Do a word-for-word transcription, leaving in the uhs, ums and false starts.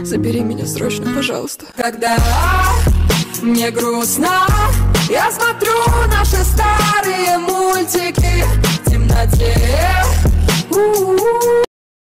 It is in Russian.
Забери меня срочно, пожалуйста. Когда мне грустно, я смотрю наши старые мультики.